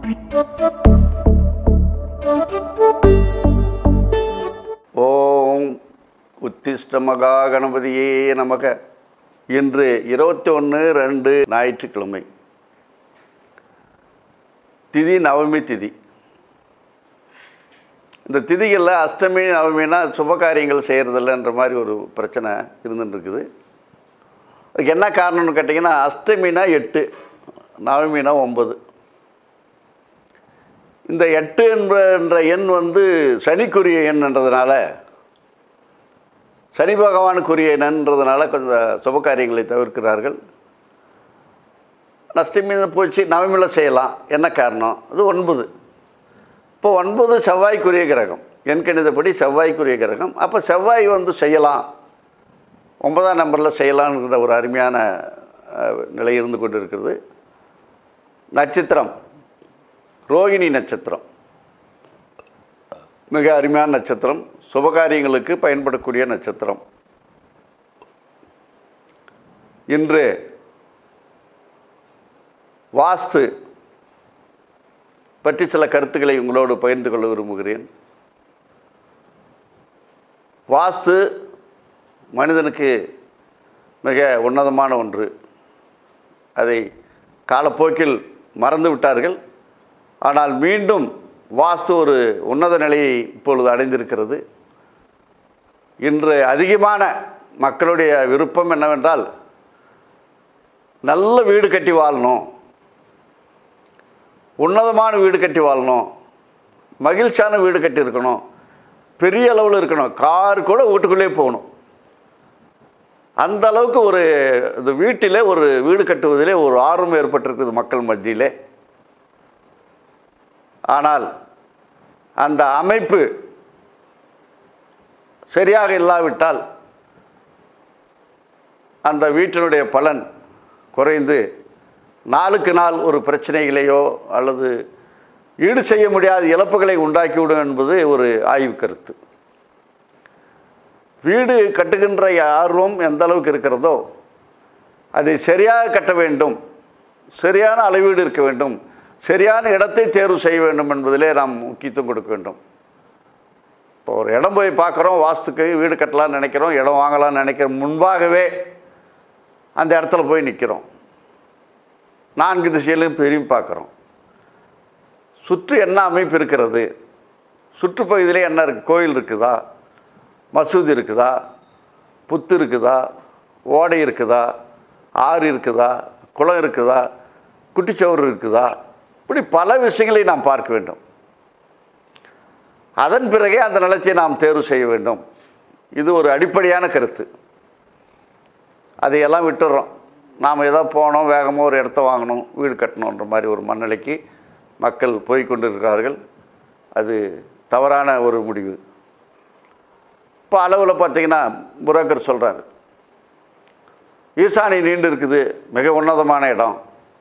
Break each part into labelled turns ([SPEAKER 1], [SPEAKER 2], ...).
[SPEAKER 1] ஓம் உத்திஷ்ட மகா கணபதியே நமக. இன்று 21/2 ஞாயிற்றுக்கிழமை. திதி நவமி திதி. இந்த திதிகளில் அஷ்டமி நவமினா சுபகாரியங்கள் செய்கிறதில்லன்ற மாதிரி ஒரு பிரச்சனை இருந்துட்டுருக்குது. அதுக்கு என்ன காரணம்னு கேட்டிங்கன்னா, அஷ்டமினா 8, நவமினா 9. இந்த 8 என்ற எண் சனிக்குரிய எண்ன்றதுனால, சனி பகவானுக்குரிய எண்ன்றதுனால கொஞ்சம் சுபகாரியங்களை தவிர்க்கிறார்கள். அஷ்டமி போச்சு, நவமியில் செய்யலாம். என்ன காரணம்? அது 9. இப்போ 9 செவ்வாய்க்குரிய கிரகம், எண்கணிதப்படி செவ்வாய்க்குரிய கிரகம். அப்போ செவ்வாய் செய்யலாம், 9ஆம் நம்பரில் செய்யலாம்ங்கிற ஒரு அருமையான நிலை இருந்து கொண்டு இருக்கிறது. நட்சத்திரம் ரோகிணி நட்சத்திரம், மிக அருமையான நட்சத்திரம், சுபகாரியங்களுக்கு பயன்படக்கூடிய நட்சத்திரம். இன்று வாஸ்து பற்றி சில கருத்துக்களை உங்களோடு பகிர்ந்து கொள்ள விரும்புகிறேன். வாஸ்து மனிதனுக்கு மிக உன்னதமான ஒன்று. அதை காலப்போக்கில் மறந்து விட்டார்கள். ஆனால் மீண்டும் வாஸ்து ஒரு உன்னத நிலையை இப்பொழுது அடைந்திருக்கிறது. இன்று அதிகமான மக்களுடைய விருப்பம் என்னவென்றால், நல்ல வீடு கட்டி வாழணும், உன்னதமான வீடு கட்டி வாழணும், மகிழ்ச்சியான வீடு கட்டி இருக்கணும், பெரிய அளவில் இருக்கணும், கார் கூட வீட்டுக்குள்ளே போகணும். அந்த அளவுக்கு இந்த வீட்டிலே ஒரு வீடு கட்டுவதிலே ஒரு ஆர்வம் ஏற்பட்டிருக்குது மக்கள் மத்தியிலே. ஆனால் அந்த அமைப்பு சரியாக இல்லாவிட்டால் அந்த வீட்டினுடைய பலன் குறைந்து நாளுக்கு நாள் ஒரு பிரச்சனைகளையோ அல்லது ஈடு செய்ய முடியாத இழப்புகளை உண்டாக்கிவிடும் என்பது ஒரு ஆய்வு கருத்து. வீடு கட்டுகின்ற ஆர்வம் எந்த அளவுக்கு இருக்கிறதோ அதை சரியாக கட்ட வேண்டும், சரியான அளவீடு இருக்க வேண்டும், சரியான இடத்தை தேர்வு செய்ய வேண்டும் என்பதிலே நாம் முக்கியத்துவம் கொடுக்க வேண்டும். இப்போ ஒரு இடம் போய் பார்க்குறோம், வாஸ்துக்கு வீடு கட்டலான்னு நினைக்கிறோம், இடம் வாங்கலான்னு நினைக்கிறோம், முன்பாகவே அந்த இடத்துல போய் நிற்கிறோம். 4 திசையிலையும் திரும்பி பார்க்குறோம். சுற்று என்ன அமைப்பு இருக்கிறது, சுற்றுப்பகுதியிலே என்ன இருக்குது, கோயில் இருக்குதா, மசூதி இருக்குதா, புத்து இருக்குதா, ஓடை இருக்குதா, ஆறு இருக்குதா, குளம் இருக்குதா, குட்டிச்சவர் இருக்குதா, இப்படி பல விஷயங்களை நாம் பார்க்க வேண்டும். அதன் பிறகே அந்த நிலத்தை நாம் தேர்வு செய்ய வேண்டும். இது ஒரு அடிப்படையான கருத்து. அதையெல்லாம் விட்டுடுறோம். நாம் ஏதோ போனோம், வேகமாக ஒரு இடத்த வாங்கணும், வீடு கட்டணுன்ற மாதிரி ஒரு மனநிலைக்கு மக்கள் போய்கொண்டிருக்கிறார்கள். அது தவறான ஒரு முடிவு. இப்போ அளவில் பார்த்திங்கன்னா, புரோக்கர் சொல்கிறார், ஈசானி நீண்டு இருக்குது, மிக உன்னதமான இடம்.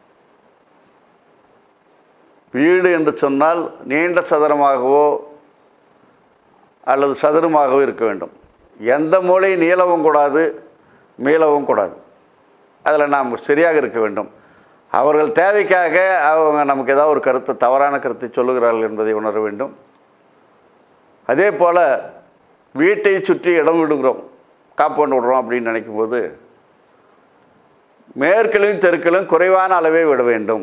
[SPEAKER 1] வீடு என்று சொன்னால் நீண்ட சதுரமாகவோ அல்லது சதுரமாகவோ இருக்க வேண்டும். எந்த மூலை நீளவும் கூடாது, மீளவும் கூடாது. அதில் நாம் சரியாக இருக்க வேண்டும். அவர்கள் தேவைக்காக அவங்க நமக்கு ஏதாவது ஒரு கருத்தை, தவறான கருத்தை சொல்லுகிறார்கள் என்பதை உணர வேண்டும். அதே போல் வீட்டை சுற்றி இடம் விடுகிறோம், காம்பவுண்ட் விடுறோம் அப்படின்னு நினைக்கும்போது மேற்கிலும் தெற்கிலும் குறைவான அளவே விட வேண்டும்.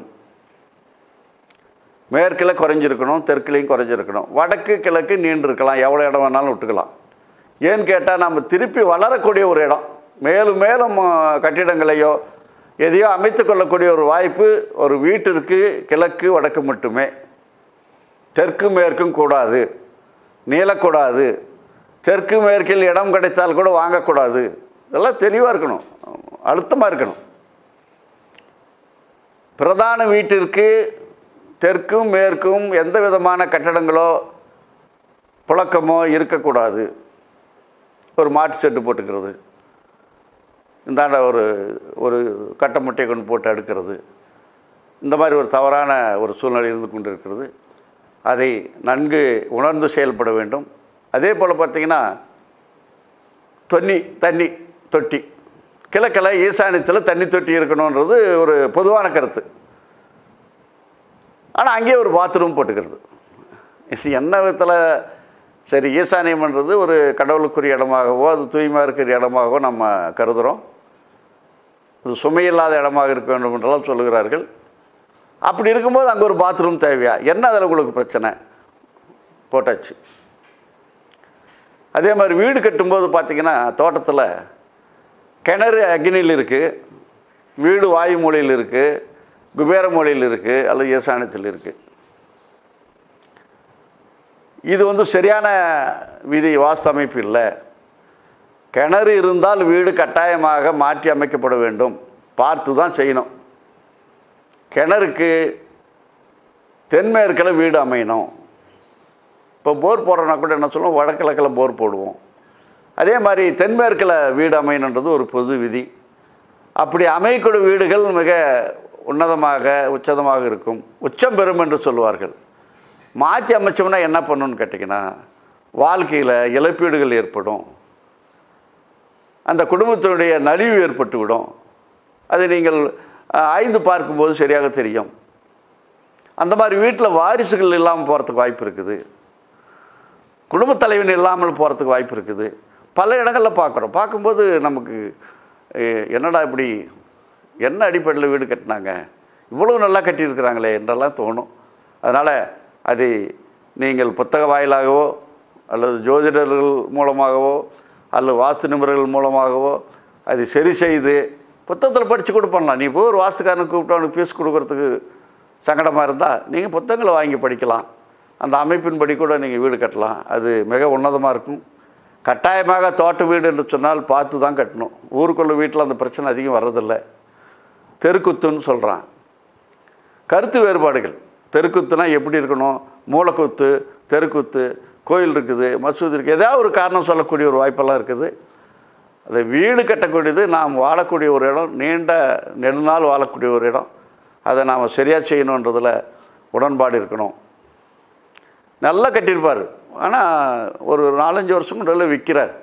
[SPEAKER 1] மேற்கில் குறைஞ்சிருக்கணும், தெற்குலையும் குறைஞ்சிருக்கணும். வடக்கு கிழக்கு நீண்டிருக்கலாம், எவ்வளோ இடம் வேணாலும் விட்டுக்கலாம். ஏன்னு கேட்டால், நம்ம திருப்பி வளரக்கூடிய ஒரு இடம், மேலும் மேலும் கட்டிடங்களையோ எதையோ அமைத்து கொள்ளக்கூடிய ஒரு வாய்ப்பு ஒரு வீட்டிற்கு கிழக்கு வடக்கு மட்டுமே. தெற்கு மேற்கும் கூடாது, நீளக்கூடாது. தெற்கு மேற்கில் இடம் கிடைத்தால் கூட வாங்கக்கூடாது. இதெல்லாம் தெளிவாக இருக்கணும், அழுத்தமாக இருக்கணும். பிரதான வீட்டிற்கு தெற்கும் மேற்கும் எந்த விதமான கட்டடங்களோ புழக்கமோ இருக்கக்கூடாது. ஒரு மாட்டு செட்டு போட்டுக்கிறது, இந்தாண்ட ஒரு கட்டமுட்டையை கொண்டு போட்டு அடுக்கிறது, இந்த மாதிரி ஒரு தவறான ஒரு சூழ்நிலை இருந்து கொண்டு இருக்கிறது. அதை நன்கு உணர்ந்து செயல்பட வேண்டும். அதே போல் பார்த்திங்கன்னா, தண்ணி தொட்டி கிழக்கில் ஈசானியத்தில் தண்ணி தொட்டி இருக்கணுன்றது ஒரு பொதுவான கருத்து. ஆனால் அங்கேயே ஒரு பாத்ரூம் போட்டுக்கிறது. இது என்ன விதத்தில் சரி? ஈசானியம் பண்ணுறது ஒரு கடவுளுக்குரிய இடமாகவோ அது தூய்மையாக இருக்கிற இடமாகவோ நம்ம கருதுகிறோம். அது சுமையில்லாத இடமாக இருக்க வேண்டும் என்றெல்லாம் சொல்லுகிறார்கள். அப்படி இருக்கும்போது அங்கே ஒரு பாத்ரூம் தேவையா? என்ன அதில் உங்களுக்கு பிரச்சனை? போட்டாச்சு. அதே மாதிரி வீடு கட்டும்போது பார்த்திங்கன்னா தோட்டத்தில் கிணறு அக்னியில் இருக்குது, வீடு வாயு மூலையில் இருக்குது, குபேர மூலையில் இருக்குது, அல்லது ஈசானியத்தில் இருக்குது. இது சரியான விதி வாஸ்து அமைப்பு இல்லை. கிணறு இருந்தால் வீடு கட்டாயமாக மாற்றி அமைக்கப்பட வேண்டும், பார்த்து தான் செய்யணும். கிணறுக்கு தென்மேற்கில் வீடு அமையணும். இப்போ போர் போடுறோன்னா கூட என்ன சொல்லுவோம், வடகிழக்கில் போர் போடுவோம். அதே மாதிரி தென்மேற்கில் வீடு அமையணுன்றது ஒரு பொது விதி. அப்படி அமையக்கூடிய வீடுகள் மிக உன்னதமாக உச்சதமாக இருக்கும், உச்சம் பெறும் என்று சொல்லுவார்கள். மாற்றி அமைச்சோம்னா என்ன பண்ணணும்னு கேட்டிங்கன்னா, வாழ்க்கையில் இழப்பீடுகள் ஏற்படும், அந்த குடும்பத்தினுடைய நலிவு ஏற்பட்டுவிடும். அதை நீங்கள் ஆய்ந்து பார்க்கும்போது சரியாக தெரியும். அந்த மாதிரி வீட்டில் வாரிசுகள் இல்லாமல் போகிறதுக்கு வாய்ப்பு இருக்குது, குடும்பத் தலைவன் இல்லாமல் போகிறதுக்கு வாய்ப்பு இருக்குது. பல இடங்களில் பார்க்குறோம். பார்க்கும்போது நமக்கு என்னடா இப்படி என்ன அடிப்படையில் வீடு கட்டினாங்க, இவ்வளோ நல்லா கட்டியிருக்கிறாங்களே என்றெல்லாம் தோணும். அதனால் அதை நீங்கள் புத்தக வாயிலாகவோ அல்லது ஜோதிடர்கள் மூலமாகவோ அல்லது வாஸ்து நிபுணர்கள் மூலமாகவோ அதை சரி செய்து புத்தகத்தில் படித்து கூட பண்ணலாம். நீ போய் ஒரு வாஸ்துக்காரனுக்கு கூப்பிட்டு அவனுக்கு ஃபீஸ் கொடுக்குறதுக்கு சங்கடமாக இருந்தால் நீங்கள் புத்தகங்களை வாங்கி படிக்கலாம். அந்த அமைப்பின்படி கூட நீங்கள் வீடு கட்டலாம். அது மிக உன்னதமாக இருக்கும். கட்டாயமாக தோட்ட வீடு என்று சொன்னால் பார்த்து தான் கட்டணும். ஊருக்குள்ள வீட்டில் அந்த பிரச்சனை அதிகம் வர்றதில்லை. தெருக்குத்துன்னு சொல்கிறான். கருத்து வேறுபாடுகள். தெருக்குத்துனா எப்படி இருக்கணும்? மூலக்குத்து, தெருக்குத்து, கோயில் இருக்குது, மசூதி இருக்குது, ஏதாவது ஒரு காரணம் சொல்லக்கூடிய ஒரு வாய்ப்பெல்லாம் இருக்குது. அதை வீடு கட்டக்கூடியது நாம் வாழக்கூடிய ஒரு இடம், நீண்ட நெடுநாள் வாழக்கூடிய ஒரு இடம். அதை நாம் சரியாக செய்யணுன்றதில் உடன்பாடு இருக்கணும். நல்லா கட்டியிருப்பார், ஆனால் ஒரு 4-5 வருஷம் கூட விற்கிறார்.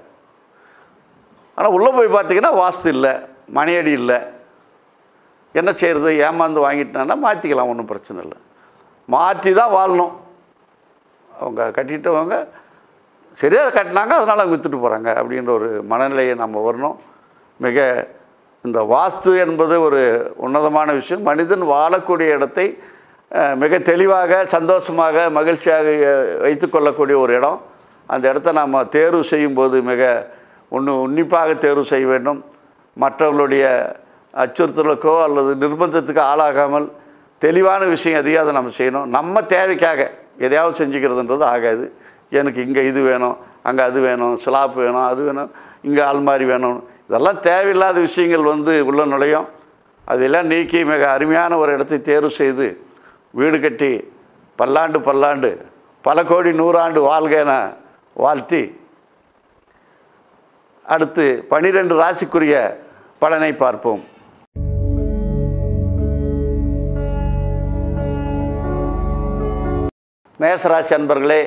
[SPEAKER 1] ஆனால் உள்ளே போய் பார்த்திங்கன்னா வாஸ்து இல்லை, மணியடி இல்லை. என்ன செய்கிறது? ஏமாந்து வாங்கிட்டான்னா மாற்றிக்கலாம், ஒன்றும் பிரச்சனை இல்லை. மாற்றி தான் வாழணும். அவங்க கட்டிட்டவங்க சரியாக கட்டினாங்க, அதனால் அவங்க விற்றுட்டு போகிறாங்க அப்படின்ற ஒரு மனநிலையை நம்ம வரணும். மிக இந்த வாஸ்து என்பது ஒரு உன்னதமான விஷயம். மனிதன் வாழக்கூடிய இடத்தை மிக தெளிவாக, சந்தோஷமாக, மகிழ்ச்சியாக வைத்து கொள்ளக்கூடிய ஒரு இடம். அந்த இடத்த நாம் தேர்வு செய்யும்போது மிக உன்னிப்பாக தேர்வு செய்ய வேண்டும். மற்றவர்களுடைய அச்சுறுத்தலுக்கோ அல்லது நிர்பந்தத்துக்கு ஆளாகாமல் தெளிவான விஷயம் எதையும் அதை நம்ம செய்யணும். நம்ம தேவைக்காக எதையாவது செஞ்சுக்கிறதுன்றது ஆகாது. எனக்கு இங்கே இது வேணும், அங்கே அது வேணும், ஸ்லாப் வேணும், அது வேணும், இங்கே அல்மாரி வேணும், இதெல்லாம் தேவையில்லாத விஷயங்கள் உள்ள நுழையும். அதெல்லாம் நீக்கி மிக அருமையான ஒரு இடத்தை தேர்வு செய்து வீடு கட்டி பல்லாண்டு பல கோடி 100 ஆண்டு வாழ்க என வாழ்த்தி அடுத்து 12 ராசிக்குரிய பலனை பார்ப்போம். மேசராசி அன்பர்களே,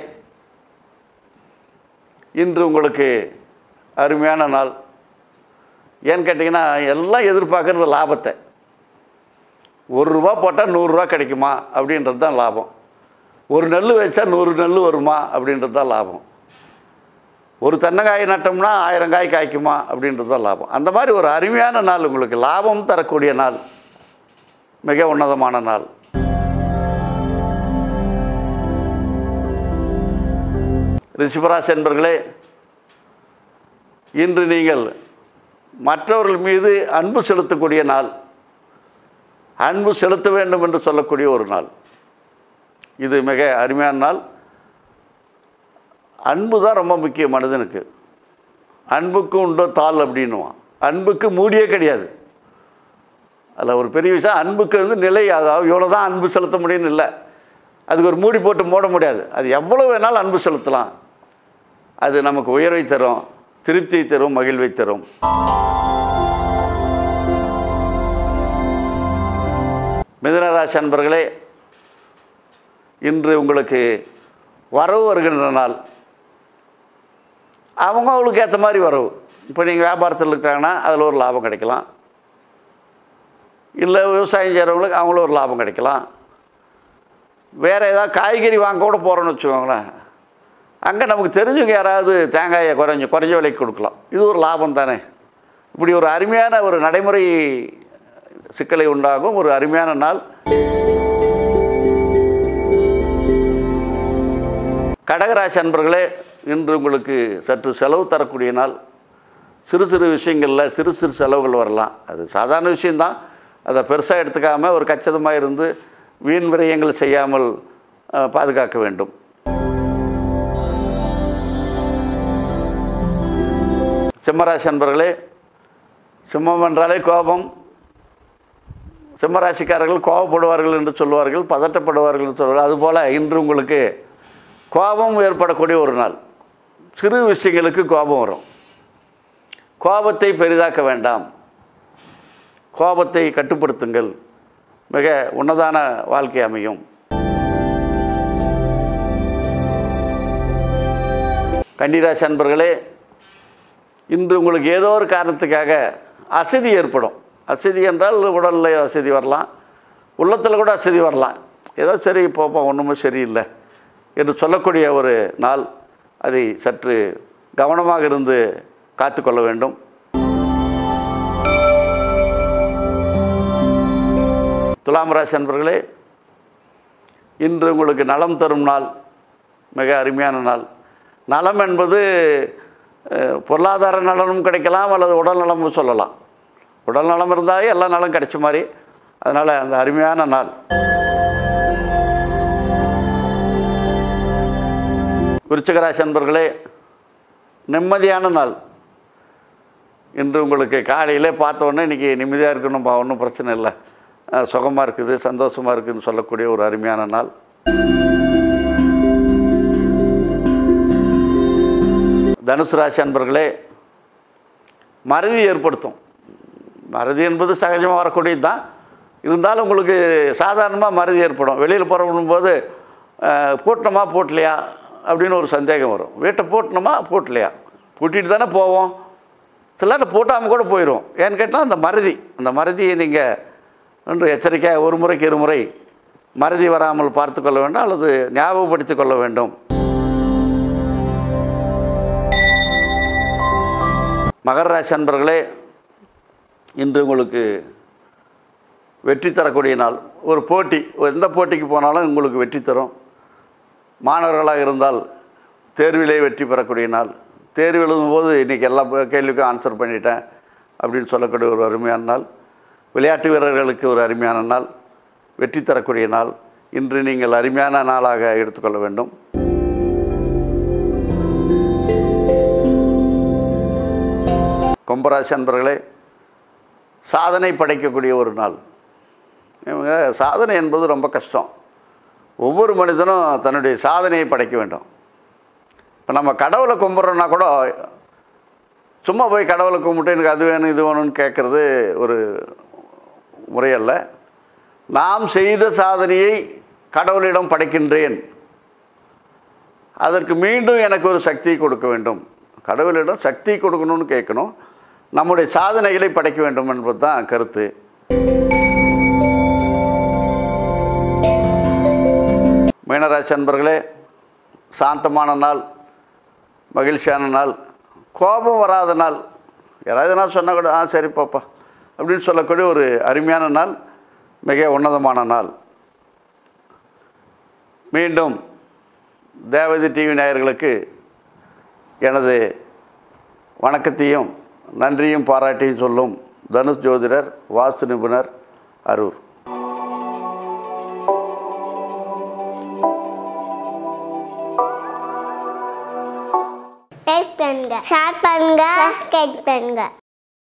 [SPEAKER 1] இன்று உங்களுக்கு அருமையான நாள். ஏன்னு கேட்டிங்கன்னா, எல்லாம் எதிர்பார்க்குறது லாபத்தை. 1 ரூபா போட்டால் 100 ரூபா கிடைக்குமா அப்படின்றது தான் லாபம். ஒரு நெல் வச்சா 100 நெல் வருமா அப்படின்றது தான் லாபம். ஒரு தென்னங்காய் நட்டோம்னா 1000 காய் காய்க்குமா அப்படின்றது தான் லாபம். அந்த மாதிரி ஒரு அருமையான நாள், உங்களுக்கு லாபம் தரக்கூடிய நாள், மிக உன்னதமான நாள். ரிஷபராசி என்பர்களே, இன்று நீங்கள் மற்றவர்கள் மீது அன்பு செலுத்தக்கூடிய நாள், அன்பு செலுத்த வேண்டும் என்று சொல்லக்கூடிய ஒரு நாள். இது மிக அருமையான நாள். அன்பு தான் ரொம்ப முக்கியம் மனிதனுக்கு. அன்புக்கு உண்டோ தாள் அப்படின்னுவான். அன்புக்கு மூடியே கிடையாது. அதில் ஒரு பெரிய விஷயம், அன்புக்கு நிலை, அதாவது இவ்வளோ தான் அன்பு செலுத்த முடியும்னு இல்லை. அதுக்கு ஒரு மூடி போட்டு மூட முடியாது. அது எவ்வளோ வேணாலும் அன்பு செலுத்தலாம். அது நமக்கு உயர்வை தரும், திருப்தியை தரும், மகிழ்வை தரும். மிதுனராசி அன்பர்களே, இன்று உங்களுக்கு வரவு வருகின்ற நாள். அவங்களுக்கு ஏற்ற மாதிரி வரவு. இப்போ நீங்கள் வியாபாரத்தில் இருக்கிறாங்கன்னா அதில் ஒரு லாபம் கிடைக்கலாம். இல்லை விவசாயம் செய்கிறவங்களுக்கு அவங்களும் ஒரு லாபம் கிடைக்கலாம். வேறு ஏதாவது காய்கறி வாங்க கூட போகிறோன்னு வச்சுக்கோங்களேன், அங்கே நமக்கு தெரிஞ்சவங்க யாராவது தேங்காயை குறைஞ்ச விலைக்கு கொடுக்கலாம். இது ஒரு லாபம் தானே. இப்படி ஒரு அருமையான ஒரு நடைமுறை சிக்கலை உண்டாகும் ஒரு அருமையான நாள். கடகராசி அன்பர்களே, இன்று உங்களுக்கு சற்று செலவு தரக்கூடிய நாள். சிறு சிறு விஷயங்களில் சிறு சிறு செலவுகள் வரலாம். அது சாதாரண விஷயந்தான். அதை பெருசாக எடுத்துக்காமல் ஒரு கச்சிதமாக இருந்து வீண் விரயங்கள் செய்யாமல் பாதுகாக்க வேண்டும். சிம்மராசி அன்பர்களே, சிம்மம் என்றாலே கோபம். சிம்மராசிக்காரர்கள் கோபப்படுவார்கள் என்று சொல்வார்கள், பதட்டப்படுவார்கள் என்று சொல்வார்கள். அதுபோல் இன்று உங்களுக்கு கோபம் ஏற்படக்கூடிய ஒரு நாள். சிறு விஷயங்களுக்கு கோபம் வரும். கோபத்தை பெரிதாக்க வேண்டாம், கோபத்தை கட்டுப்படுத்துங்கள், மிக உன்னதான வாழ்க்கை அமையும். கன்னிராசி அன்பர்களே, இன்று உங்களுக்கு ஏதோ ஒரு காரணத்துக்காக அசதி ஏற்படும். அசதி என்றால் உடலில் அசதி வரலாம், உள்ளத்தில் கூட அசதி வரலாம். ஏதோ சரி போப்பா ஒன்றுமே சரியில்லை என்று சொல்லக்கூடிய ஒரு நாள். அதை சற்று கவனமாக இருந்து காத்துக்கொள்ள வேண்டும். துலாம் ராசி அன்பர்களே, இன்று உங்களுக்கு நலம் தரும் நாள், மிக அருமையான நாள். நலம் என்பது பொருளாதார நலனும் கிடைக்கலாம், அல்லது உடல் நலமும் சொல்லலாம். உடல் நலம் இருந்தாலே எல்லா நலம் கிடைச்ச மாதிரி. அதனால் அந்த அருமையான நாள். விருச்சிகராசி அன்பர்களே, நிம்மதியான நாள். இன்று உங்களுக்கு காலையிலே பார்த்தோன்னே இன்றைக்கி நிம்மதியாக இருக்கணும்பா, ஒன்றும் பிரச்சனை இல்லை, சுகமாக இருக்குது, சந்தோஷமாக இருக்குதுன்னு சொல்லக்கூடிய ஒரு அருமையான நாள். தனுசு ராசி அன்பர்களே, மறதி ஏற்படுத்தும். மறதி என்பது சகஜமாக வரக்கூடியது தான். இருந்தாலும் உங்களுக்கு சாதாரணமாக மறதி ஏற்படும். வெளியில் புறப்படும்போது பூட்டணுமா போட்டலையா அப்படின்னு ஒரு சந்தேகம் வரும். வீட்டை பூட்டணுமா போட்டலையா, பூட்டிட்டு தானே போவோம். சில நேரம் பூட்டாமல் கூட போயிடும். ஏன்னு கேட்டால் அந்த மறதியை நீங்கள் ஒன்று எச்சரிக்கையாக ஒரு முறைக்கு இருமுறை மறதி வராமல் பார்த்து கொள்ள வேண்டும், அல்லது ஞாபகப்படுத்தி கொள்ள வேண்டும். மகர ராசி அன்பர்களே, இன்று உங்களுக்கு வெற்றி தரக்கூடிய நாள். ஒரு போட்டி, எந்த போட்டிக்கு போனாலும் உங்களுக்கு வெற்றி தரும். மாணவர்களாக இருந்தால் தேர்விலே வெற்றி பெறக்கூடிய நாள். தேர்வு எழுதும்போது இன்றைக்கி எல்லா கேள்விக்கும் ஆன்சர் பண்ணிட்டேன் அப்படின்னு சொல்லக்கூடிய ஒரு அருமையான நாள். விளையாட்டு வீரர்களுக்கு ஒரு அருமையான நாள், வெற்றி தரக்கூடிய நாள். இன்று நீங்கள் அருமையான நாளாக எடுத்துக்கொள்ள வேண்டும். கும்பராசி அன்பர்களே, சாதனை படைக்கக்கூடிய ஒரு நாள். இவங்க சாதனை என்பது ரொம்ப கஷ்டம். ஒவ்வொரு மனிதனும் தன்னுடைய சாதனையை படைக்க வேண்டும். இப்போ நம்ம கடவுளை கும்பிட்றோன்னா கூட சும்மா போய் கடவுளை கும்பிட்டு எனக்கு அது வேணும் இது வேணும்னு கேட்குறது ஒரு முறையல்ல. நாம் செய்த சாதனையை கடவுளிடம் படைக்கின்றேன், அதற்கு மீண்டும் எனக்கு ஒரு சக்தி கொடுக்க வேண்டும், கடவுளிடம் சக்தி கொடுக்கணும்னு கேட்கணும். நம்முடைய சாதனைகளை படைக்க வேண்டும் என்பது தான் கருத்து. மீனராசி அன்பர்களே, சாந்தமான நாள், மகிழ்ச்சியான நாள், கோபம் வராத நாள். யாராவது நான் சொன்னால் கூட சரி பாப்பா அப்படின்னு சொல்லக்கூடிய ஒரு அருமையான நாள், மிக உன்னதமான நாள். மீண்டும் தேவதை டிவி நேயர்களுக்கு எனது வணக்கத்தையும் நன்றியும் பாராட்டியும் சொல்லும் தனுஷ் ஜோதிடர், வாஸ்து நிபுணர், அரூர்.
[SPEAKER 2] ஷேர் பண்ணுங்க, சப்ஸ்கிரைப் பண்ணுங்க.